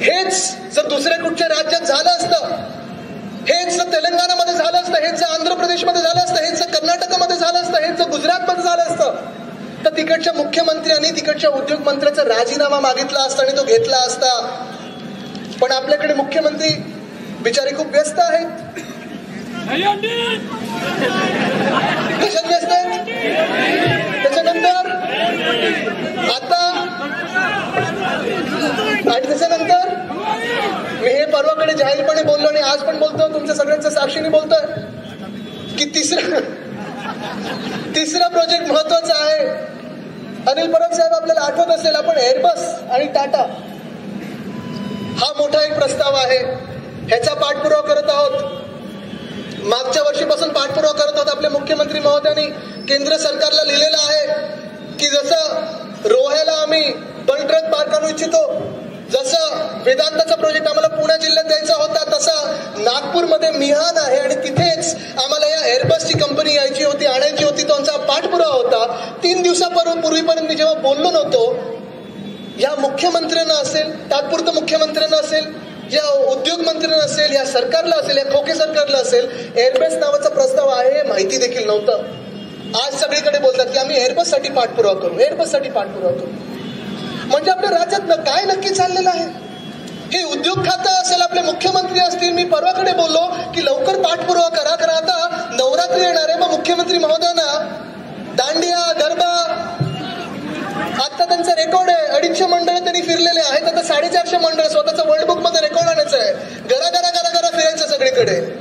हेच जर दुसऱ्या कुठच्या राज्यात झालं असतं, हेच जर तेलंगणामध्ये झालं असतं, हेच जर आंध्र प्रदेशमध्ये झालं असतं, हेच जर कर्नाटकामध्ये झालं असतं, हेच जर गुजरातमध्ये झालं असतं, तर तिकडच्या मुख्यमंत्र्यांनी तिकडच्या उद्योग मंत्र्याचा राजीनामा मागितला असता आणि तो घेतला असता. पण आपल्याकडे मुख्यमंत्री बिचारे खूप व्यस्त आहेत. कशात व्यस्त आहेत? त्याच्यानंतर त्याच्यानंतर मी हे परवाकडे जाहीरपणे बोललो आणि आज पण बोलतो, तुमच्या सगळ्यांच्या साक्षीने बोलतोय की तिसरा प्रोजेक्ट महत्वाचा आहे. अनिल परब साहेब, आपल्याला आठवत असेल, आपण एअरबस आणि टाटा हा मोठा एक प्रस्ताव आहे, ह्याचा पाठपुरावा करत आहोत. मागच्या वर्षीपासून पाठपुरावा करत आहोत. आपल्या मुख्यमंत्री महोदयांनी केंद्र सरकारला लिहिलेलं आहे की जसं रोह्याला आम्ही बंटरथ पार्क आणू इच्छितो, जसं वेदांताचा प्रोजेक्ट आम्हाला पुणे जिल्ह्यात द्यायचा होता, तसा नागपूरमध्ये मिहान आहे आणि तिथेच आम्हाला या एअरबसची कंपनी यायची होती, आणायची होती. तो आमचा पाठपुरावा होता. 3 दिवसापूर्वीपर्यंत मी जेव्हा बोललो नव्हतो, या मुख्यमंत्र्यांना असेल, तात्पुरतं मुख्यमंत्र्यांना असेल, या उद्योग मंत्र्यांना असेल, या सरकारला असेल, या खोके सरकारला असेल, एअरबस नावाचा प्रस्ताव आहे हे माहिती देखील नव्हतं. आज सगळीकडे बोलतात की आम्ही एअरबससाठी पाठपुरावा करू, एअरबससाठी पाठपुरावा करू. म्हणजे आपल्या राज्यात काय नक्की चाललेलं आहे? हे उद्योग खातं असेल, आपले मुख्यमंत्री असतील. मी परवाकडे बोललो की लवकर पाठपुरावा करा, कारण आता नवरात्री येणार आहे. मग मुख्यमंत्री महोदयांना दांडिया, गरबा, आता त्यांचा रेकॉर्ड आहे, 250 मंडळ त्यांनी फिरलेले आहेत. आता 450 मंडळ स्वतःच्या वर्ल्ड बुक मध्ये रेकॉर्ड आणायचं आहे. घरा फिरायचं सगळीकडे.